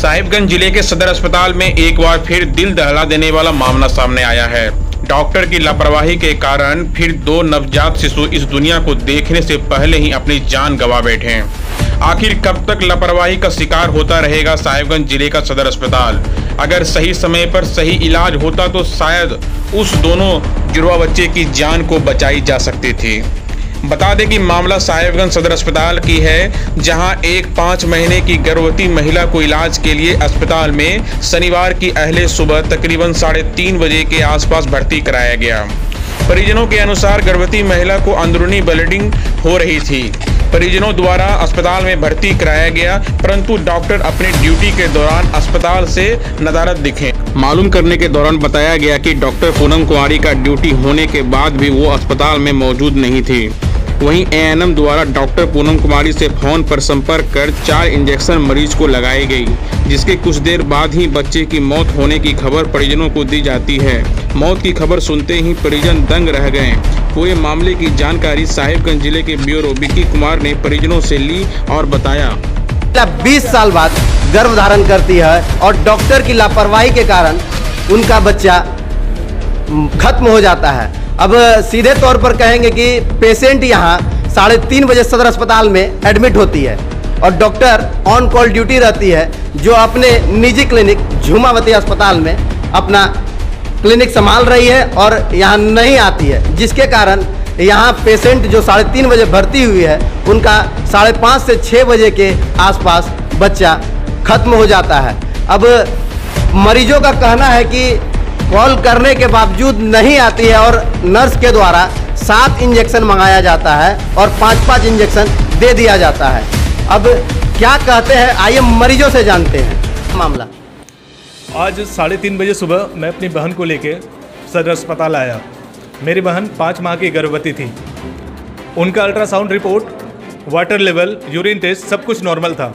साहिबगंज जिले के सदर अस्पताल में एक बार फिर दिल दहला देने वाला मामला सामने आया है। डॉक्टर की लापरवाही के कारण फिर 2 नवजात शिशु इस दुनिया को देखने से पहले ही अपनी जान गंवा बैठे। आखिर कब तक लापरवाही का शिकार होता रहेगा साहिबगंज जिले का सदर अस्पताल? अगर सही समय पर सही इलाज होता तो शायद उस दोनों जुड़वा बच्चे की जान को बचाई जा सकती थी। बता दें कि मामला साहिबगंज सदर अस्पताल की है, जहां एक 5 महीने की गर्भवती महिला को इलाज के लिए अस्पताल में शनिवार की अहले सुबह तकरीबन 3:30 बजे के आसपास भर्ती कराया गया। परिजनों के अनुसार गर्भवती महिला को अंदरूनी ब्लीडिंग हो रही थी। परिजनों द्वारा अस्पताल में भर्ती कराया गया, परंतु डॉक्टर अपनी ड्यूटी के दौरान अस्पताल से नदारद दिखे। मालूम करने के दौरान बताया गया कि डॉक्टर पूनम कुमारी का ड्यूटी होने के बाद भी वो अस्पताल में मौजूद नहीं थी। वहीं एएनएम द्वारा डॉक्टर पूनम कुमारी से फोन पर संपर्क कर 4 इंजेक्शन मरीज को लगाई गई, जिसके कुछ देर बाद ही बच्चे की मौत होने की खबर परिजनों को दी जाती है। मौत की खबर सुनते ही परिजन दंग रह गए। पूरे मामले की जानकारी साहिबगंज जिले के ब्यूरो विक्की कुमार ने परिजनों से ली और बताया। 20 साल बाद गर्भ धारण करती है और डॉक्टर की लापरवाही के कारण उनका बच्चा खत्म हो जाता है। अब सीधे तौर पर कहेंगे कि पेशेंट यहाँ 3:30 बजे सदर अस्पताल में एडमिट होती है और डॉक्टर ऑन कॉल ड्यूटी रहती है, जो अपने निजी क्लिनिक झूमावती अस्पताल में अपना क्लिनिक संभाल रही है और यहाँ नहीं आती है, जिसके कारण यहाँ पेशेंट जो 3:30 बजे भर्ती हुई है उनका 5:30 से 6 बजे के आसपास बच्चा खत्म हो जाता है। अब मरीजों का कहना है कि कॉल करने के बावजूद नहीं आती है और नर्स के द्वारा 7 इंजेक्शन मंगाया जाता है और 5-5 इंजेक्शन दे दिया जाता है। अब क्या कहते हैं, आइए मरीजों से जानते हैं मामला। आज 3:30 बजे सुबह मैं अपनी बहन को लेके सदर अस्पताल आया। मेरी बहन 5 माह की गर्भवती थी। उनका ultrasound report, water level, urine test सब कुछ नॉर्मल था।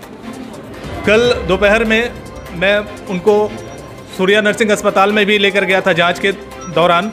कल दोपहर में मैं उनको सूर्या नर्सिंग अस्पताल में भी लेकर गया था जांच के दौरान।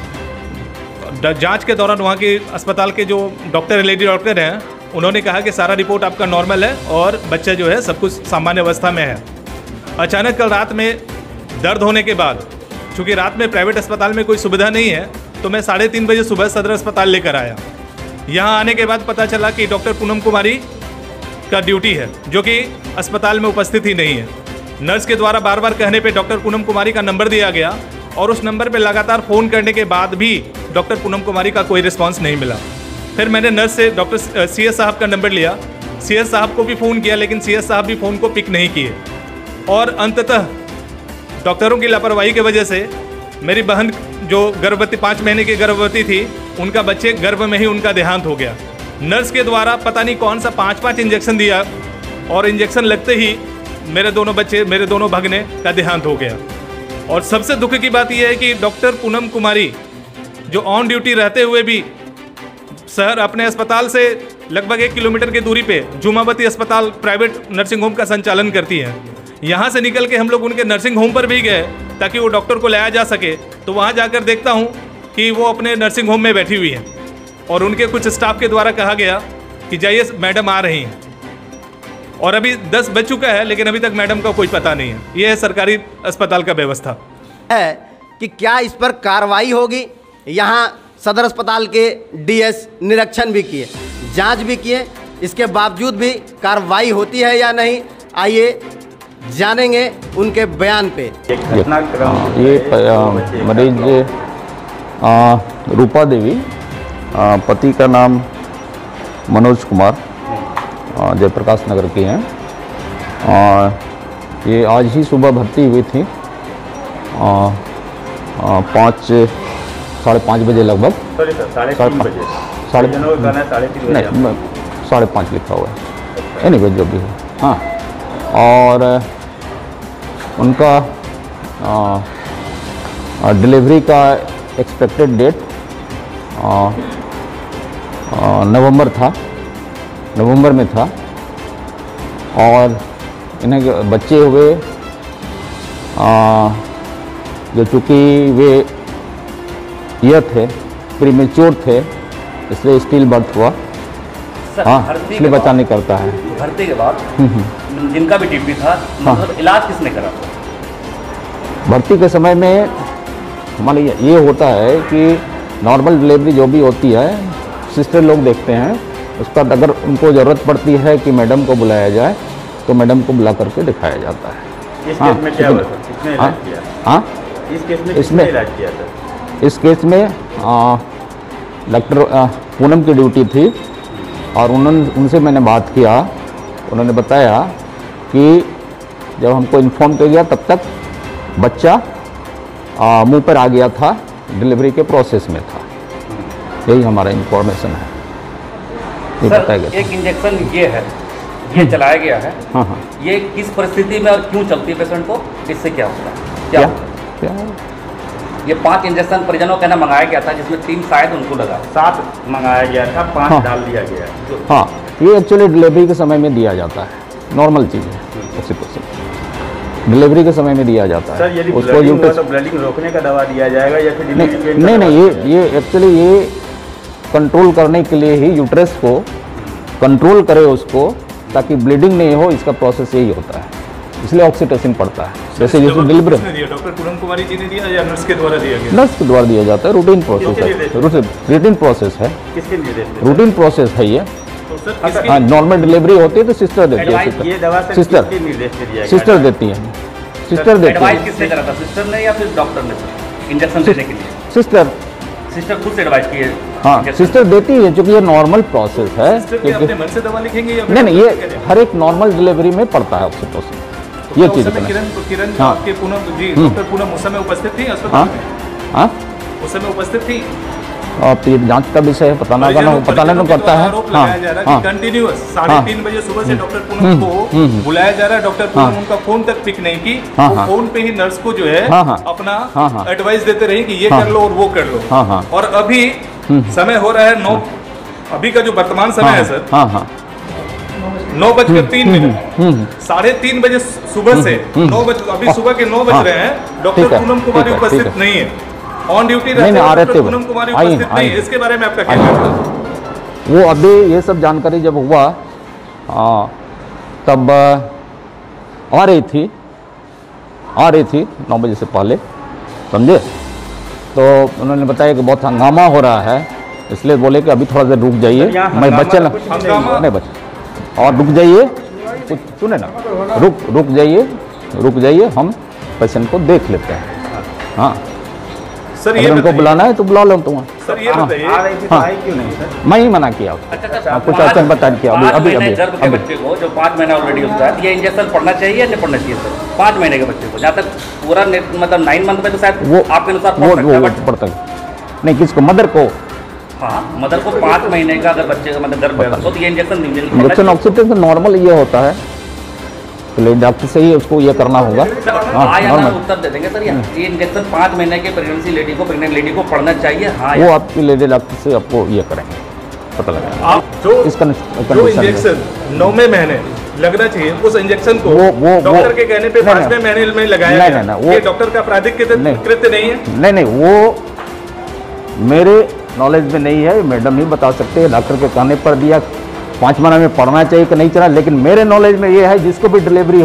वहाँ के अस्पताल के जो डॉक्टर, लेडी डॉक्टर हैं, उन्होंने कहा कि सारा रिपोर्ट आपका नॉर्मल है और बच्चा जो है सब कुछ सामान्य अवस्था में है। अचानक कल रात में दर्द होने के बाद, चूँकि रात में प्राइवेट अस्पताल में कोई सुविधा नहीं है, तो मैं 3:30 बजे सुबह सदर अस्पताल लेकर आया। यहाँ आने के बाद पता चला कि डॉक्टर पूनम कुमारी का ड्यूटी है, जो कि अस्पताल में उपस्थित ही नहीं है। नर्स के द्वारा बार बार कहने पे डॉक्टर पूनम कुमारी का नंबर दिया गया और उस नंबर पे लगातार फ़ोन करने के बाद भी डॉक्टर पूनम कुमारी का कोई रिस्पांस नहीं मिला। फिर मैंने नर्स से डॉक्टर CS साहब का नंबर लिया। CS साहब को भी फ़ोन किया, लेकिन CS साहब भी फ़ोन को पिक नहीं किए और अंततः डॉक्टरों की लापरवाही की वजह से मेरी बहन जो गर्भवती 5 महीने की गर्भवती थी, उनका बच्चे गर्भ में ही उनका देहांत हो गया। नर्स के द्वारा पता नहीं कौन सा 5-5 इंजेक्शन दिया और इंजेक्शन लगते ही मेरे दोनों भगने का देहांत हो गया। और सबसे दुख की बात यह है कि डॉक्टर पूनम कुमारी जो ऑन ड्यूटी रहते हुए भी शहर अपने अस्पताल से लगभग 1 किलोमीटर की दूरी पे झूमावती अस्पताल प्राइवेट नर्सिंग होम का संचालन करती है। यहाँ से निकल के हम लोग उनके नर्सिंग होम पर भी गए ताकि वो डॉक्टर को लाया जा सके, तो वहाँ जाकर देखता हूँ कि वो अपने नर्सिंग होम में बैठी हुई हैं और उनके कुछ स्टाफ के द्वारा कहा गया कि जाइए मैडम आ रही हैं, और अभी 10 बज चुका है लेकिन अभी तक मैडम का कोई पता नहीं है। यह है सरकारी अस्पताल का व्यवस्था है कि क्या इस पर कार्रवाई होगी। यहाँ सदर अस्पताल के DS निरीक्षण भी किए, जांच भी किए, इसके बावजूद भी कार्रवाई होती है या नहीं, आइए जानेंगे उनके बयान पे। ये मरीज रूपा देवी, पति का नाम मनोज कुमार, जयप्रकाश नगर की हैं। ये आज ही सुबह भर्ती हुई थी 5:30 बजे लगभग। सॉरी सर, 3:30 बजे। 5:30 लिखा हुआ है, एनीवे जो भी है। हाँ, और उनका डिलीवरी का एक्सपेक्टेड डेट नवंबर में था और इन्हें बच्चे हुए जो चूँकि वे थे, प्रीमेच्योर थे, इसलिए स्टिल बर्थ हुआ सर, हाँ, भर्ती इसलिए के बच्चा नहीं करता है। भर्ती के बाद जिनका भी टीबी था, मतलब इलाज किसने करा? भर्ती के समय में हमारे ये होता है कि नॉर्मल डिलीवरी जो भी होती है सिस्टर लोग देखते हैं, उसका अगर उनको ज़रूरत पड़ती है कि मैडम को बुलाया जाए तो मैडम को बुला करके दिखाया जाता है। इस केस में क्या हुआ सर? किसने इलाज किया? हाँ, इस केस में इसमें किसने इलाज किया सर? इस केस में डॉक्टर पूनम की ड्यूटी थी और उनसे मैंने बात किया। उन्होंने बताया कि जब हमको इन्फॉर्म किया गया तब तक बच्चा मुंह पर आ गया था, डिलीवरी के प्रोसेस में था। यही हमारा इंफॉर्मेशन है, ये बताया सर, गया। एक इंजेक्शन ये है, ये चलाया गया है, हाँ हाँ, ये किस परिस्थिति में और क्यों चलती है पेशेंट को? इससे क्या होता है? क्या होता है? क्या ये 5 इंजेक्शन परिजनों का कहना मंगाया गया था, जिसमें 3 शायद उनको लगा। 7 मंगाया गया था, 5 हाँ। डाल दिया गया। हाँ, ये एक्चुअली डिलीवरी के समय में दिया जाता है, नॉर्मल चीज़ है। ऑक्सीटोसिन डिलीवरी के समय में दिया जाता है। सर यदि उसको ब्लीडिंग हुआ यूट्रस तो ब्लीडिंग रोकने का दवा दिया जाएगा या फिर नहीं डिलीवरी पेन का नहीं दवा नहीं, दिया ये एक्चुअली ये कंट्रोल करने के लिए ही यूट्रस को कंट्रोल करे उसको, ताकि ब्लीडिंग नहीं हो। इसका प्रोसेस यही होता है, इसलिए ऑक्सीटोसिन पड़ता है। जैसे जैसे डिलीवरी डॉक्टर पूनम कुमारी जी ने दिया या नर्स के द्वारा दिया गया? नर्स के द्वारा दिया जाता है, रूटीन प्रोसेस है, रूटीन प्रोसेस है, किसके निर्देश पे? रूटीन प्रोसेस है ये। तो सर इसके हाँ, नॉर्मल डिलीवरी होती है तो सिस्टर देती है, एडवाइस ये दवा सर सिस्टर किसके निर्देश पे दिया गया? सिस्टर देती है, सिस्टर देती एडवाइस है, किसने करा था, सिस्टर ने या फिर डॉक्टर ने इंजेक्शन देने के लिए? सिस्टर। सिस्टर खुद से एडवाइस किए? हाँ, injection? सिस्टर देती है, क्योंकि ये नॉर्मल प्रोसेस है। सिस्टर के अपने मन से दवा लिखेंगे या नहीं नहीं, ये हर एक नॉर्मल डिलीवरी में पड़ता है ऑक्सीटोसिन, ये चीज़ उस समय इतना। किरण हाँ। आपके पूनम जी, डॉक्टर पूनम उस समय उपस्थित थी हाँ अस्पताल में? हाँ, उस समय उपस्थित थी? अब ये जांच का विषय है, पता नहीं पड़ता है। आरोप हाँ लगाया जा रहा है हाँ, कि कंटिन्यूअस 3:30 बजे सुबह से डॉक्टर पूनम को बुलाया जा रहा है। डॉक्टर पूनम उनका फोन तक पिक नहीं की, हाँ, वो हाँ। फोन पे ही नर्स को जो है हाँ, हाँ। अपना हाँ, हाँ। एडवाइस देते रहे कि ये हाँ। कर लो और वो कर लो। हाँ, हाँ। और अभी समय हो रहा है 9, अभी का जो वर्तमान समय है सर, हाँ हाँ, 9:03 3:30 बजे सुबह से 9 बजे, अभी सुबह के 9 बज रहे हैं, डॉक्टर ठीक है, पूनम कुमारी ठीक है, उपस्थित ठीक है। नहीं है, ऑन ड्यूटी नहीं, आ रहे डॉक्टर थे पूनम कुमारी आई- उपस्थित नहीं है। आई- इसके बारे में आपका क्या कहना है? वो अभी ये सब जानकारी जब हुआ तब आ रही थी 9 बजे से पहले, समझे। तो उन्होंने बताया कि बहुत हंगामा हो रहा है, इसलिए बोले कि अभी थोड़ा देर रुक जाइए, यहाँ मैं हंगामा बच्चे ना कुछ भी नहीं हुआ। नहीं बच्चे और रुक जाइए, कुछ सुने ना, रुक जाइए, हम पेशेंट को देख लेते हैं। हाँ, सर ये अगर उनको बताइए, बुलाना है तो बुला लो तुम। सर ये बताइए, आ रही थी तो आई क्यों नहीं सर? मैं ही मना किया, अच्छा, कुछ ऐसा बता किया अभी 5 अभी महीने अभी गर्भ के अभी बच्चे को जो 5 महीना ऑलरेडी उसका है, ये इंजेक्शन पड़ना चाहिए या नहीं पड़ना चाहिए सर? 5 महीने के बच्चे को, जहाँ तक पूरा मतलब 9 मंथ में तो शायद वो आपके अनुसार वो पड़ सकता है, वो बट पड़ता है नहीं, किसको, मदर को हाँ, मदर को 5 महीने का अगर बच्चे का मतलब गर्भ है तो ये इंजेक्शन इंजेक्शन ऑक्सीटोसिन नॉर्मल ये होता है, तो डॉक्टर से ही उसको ये करना होगा। हाँ, या ना नॉर्मल, उत्तर दे देंगे सर, ये इंजेक्शन 5 महीने के प्रेगनेंसी लेडी को, प्रेग्नेंट लेडी को पढ़ना चाहिए, हाँ वो या आपकी लेडी डॉक्टर से आपको ये करेंगे, पता लगाएंगे आप जो इसका जो इंजेक्शन 9वें महीने लगना चाहिए, उस इंजेक्शन को वो डॉक्टर के कहने पे नहीं, 5वें महीने में लगाया नहीं, गया। नहीं, वो- ये डॉक्टर का आपराधिक नहीं। कृत्य नहीं है? नहीं, वो मेरे नॉलेज में नहीं है, मैडम ही बता सकते हैं। डॉक्टर के कहने पर दिया 5 महीने में पढ़ना चाहिए कि नहीं चला, लेकिन मेरे नॉलेज में ये है जिसको भी डिलीवरी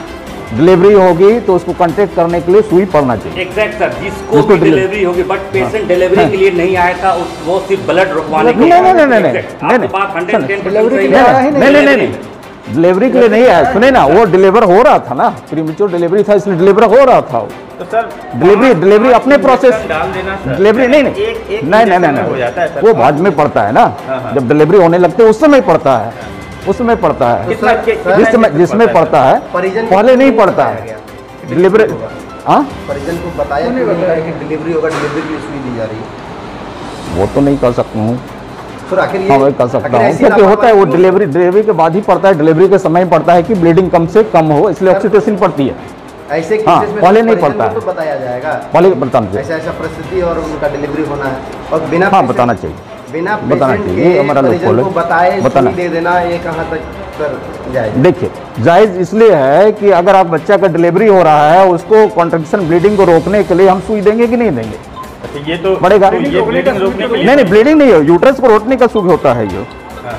होगी तो उसको कांटेक्ट करने के लिए सुई पड़ना चाहिए। एग्जैक्ट सर, जिसको जिसको भी डिलीवरी होगी, बट पेशेंट डिलीवरी के लिए नहीं आया था, वो सिर्फ ब्लड रुकवाने के नहीं, लिए। नहीं, नहीं, नहीं, Exact, नहीं, आपकी नहीं, बात 110% डिलीवरी के सही लिए है। आया ही नहीं, डिलीवरी के लिए नहीं आया। सुने ना, वो डिलीवर हो रहा था ना, प्रीमेच्योर डिलीवरी था, इसलिए डिलीवर हो रहा था वो। तो सर डिलीवरी अपने प्रोसेस, डाल देना सर। डिलीवरी नहीं एक नहीं इंजेक्शन में हो जाता है नहीं, सर। वो बाद में पड़ता है ना, हाँ। जब डिलीवरी होने लगते है उस समय पड़ता है, उसमें पड़ता है, कितना- कितना जिसमें पड़ता है परिजन को पहले नहीं बताया पड़ता है गया। डिलीवरी। हाँ, परिजन को बताया कि डिलीवरी होगा, डिलीवरी की सुई दी जा रही है। वो तो नहीं कर सकता हूँ, सर आखिर ये हाँ मैं कर सकता आखिर हूँ, ऐसी क्योंकि होता है वो लापरवाही डिलीवरी के बाद ही पड़ता है, डिलीवरी के समय पड़ता है कि ब्लीडिंग कम से कम हो, इसलिए ऑक्सीटोसिन पड़ती है। ऐसे हाँ, केसेस में पहले नहीं परिजन पड़ता को है। तो बताया जाएगा पहले बताना चाहिए, ऐसा ऐसा परिस्थिति और उनका डिलीवरी होना है, और बिना हाँ पेशेंट- बताना चाहिए, बिना बताना पेशेंट चाहिए, ये के हमारा परिजन लोग को बताए बताना। सुई दे देना, ये कहाँ तक सर जाएगा? देखिए, जायज़ इसलिए है कि अगर आप बच्चा का डिलीवरी हो रहा है, उसको कॉन्ट्रैक्शन ब्लीडिंग को रोकने के लिए हम सुई देंगे कि नहीं देंगे? अच्छा, ये तो बढ़ेगा। तो ये ब्लीडिंग रोकने के लिए नहीं, ब्लीडिंग नहीं है, यूट्रस को रोकने का सुई होता है ये।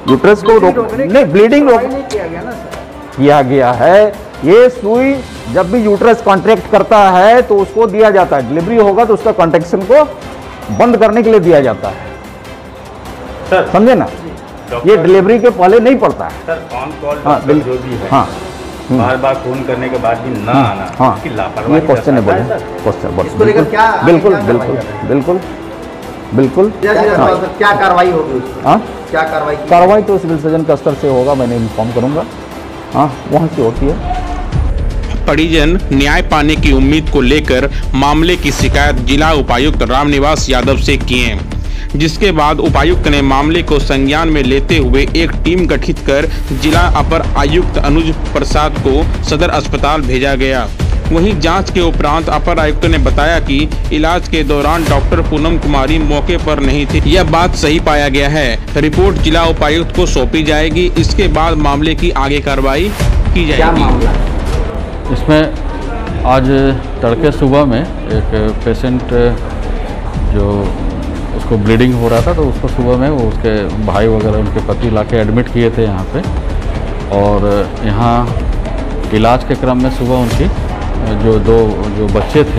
यूट्रस को रोक नहीं, ब्लीडिंग रोक किया गया है। ये सुई जब भी यूट्रस कॉन्ट्रैक्ट करता है तो उसको दिया जाता है, डिलीवरी होगा तो उसका कॉन्ट्रैक्शन को बंद करने के लिए दिया जाता है सर। समझे ना, ये डिलीवरी के पहले नहीं पड़ता है। सर ऑन कॉल हाँ, डॉक्टर जो भी है, हाँ बार बार फोन करने के बाद भी ना आना, हाँ, इसकी ये लापरवाही क्वेश्चन है, दर्शाता बोले सर। क्वेश्चन इसको लेकर क्या बिल्कुल क्या बिल्कुल कार्रवाई बिल्कुल बिल्कुल हाँ, क्या कार्रवाई होगी उस पर? हाँ? क्या कार्रवाई की? कार्रवाई तो सिविल सर्जन का स्तर से होगा, मैंने इन्फॉर्म करूंगा। हाँ, वहाँ से होती है। परिजन न्याय पाने की उम्मीद को लेकर मामले की शिकायत जिला उपायुक्त रामनिवास यादव से किए, जिसके बाद उपायुक्त ने मामले को संज्ञान में लेते हुए एक टीम गठित कर जिला अपर आयुक्त अनुज प्रसाद को सदर अस्पताल भेजा गया। वहीं जांच के उपरांत अपर आयुक्त ने बताया कि इलाज के दौरान डॉक्टर पूनम कुमारी मौके पर नहीं थी। यह बात सही पाया गया है। रिपोर्ट जिला उपायुक्त को सौंपी जाएगी। इसके बाद मामले की आगे कार्रवाई की क्या जाएगी। मामला? इसमें आज तड़के सुबह में एक पेशेंट जो उसको ब्लीडिंग हो रहा था, तो उसको सुबह में वो उसके भाई वगैरह उनके पति लाके एडमिट किए थे यहाँ पे। और यहाँ इलाज के क्रम में सुबह उनकी जो बच्चे थे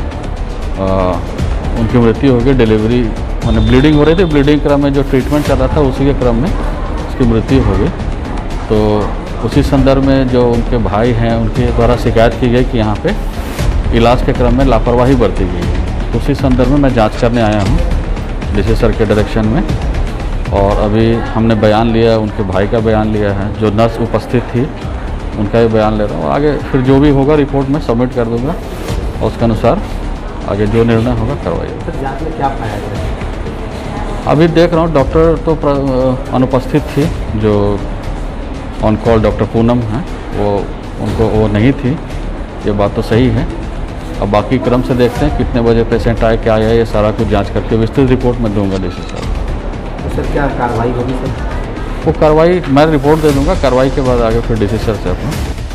उनकी मृत्यु हो गई। डिलीवरी मैंने ब्लीडिंग हो रही थी, ब्लीडिंग क्रम में जो ट्रीटमेंट चल रहा था उसी के क्रम में उसकी मृत्यु हो गई। तो उसी संदर्भ में जो उनके भाई हैं उनके द्वारा शिकायत की गई कि यहाँ पे इलाज के क्रम में लापरवाही बरती गई। उसी संदर्भ में मैं जांच करने आया हूँ डीसी सर के डायरेक्शन में। और अभी हमने बयान लिया, उनके भाई का बयान लिया है, जो नर्स उपस्थित थी उनका भी बयान ले रहा हूँ। आगे फिर जो भी होगा रिपोर्ट में सबमिट कर दूँगा और उसके अनुसार आगे जो निर्णय होगा करवाइए। सर जांच में क्या पाया गया? अभी देख रहा हूँ डॉक्टर तो अनुपस्थित थी, जो ऑन कॉल डॉक्टर पूनम हैं वो नहीं थी, ये बात तो सही है। अब बाकी क्रम से देखते हैं कितने बजे पेशेंट आए, क्या आया, ये सारा कुछ जांच करके विस्तृत रिपोर्ट में दूंगा डीसी साहब। तो सर क्या कार्रवाई होगी सर? वो कार्रवाई मैं रिपोर्ट दे दूंगा, कार्रवाई के बाद आगे फिर डीसी सर से अपना